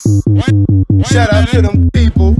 Shout out to them people.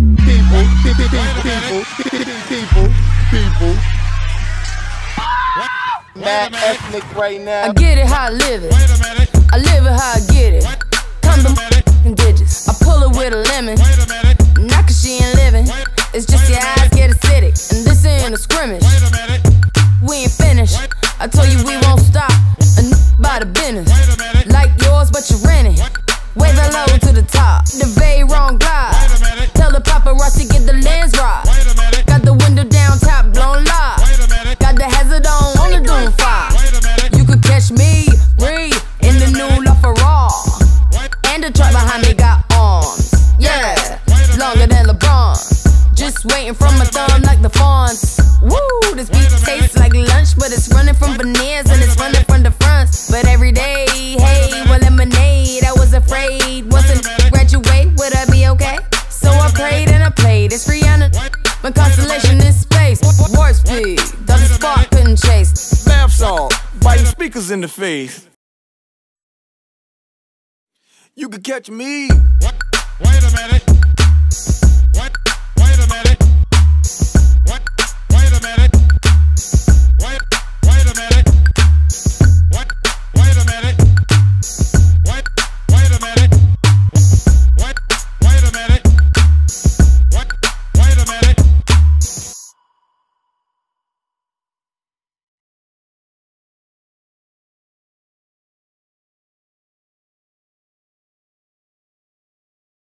Mad ethnic right now. I get it how I live it. I live it how I get it. Come them digits. I pull it with a lemon. Not cause she ain't living. It's just your eyes get acidic. And this ain't a scrimmage. We ain't finished. I told you we won't stop. By the business. Like yours, but you're renting. Way the low to the top. The very wrong glide. Tell the paparazzi get the lens right. Got the window down, top blown live. Got the hazard on the doom fire. You could catch me, breathe in the new LaFerrari. And the truck behind me got arms. Yeah, longer than LeBron. Just waiting from my thumb like the fawns. Woo, this beat tastes like lunch, but it's running from veneers and it's running from the fronts. But every day, hey, well, lemonade. I was afraid, wasn't graduate, would I be okay? So I prayed and I played. It's Rihanna, my constellation in space. Warp speed, the spark couldn't chase. Bath salt, biting speakers in the face. You could catch me. Wait a minute. What?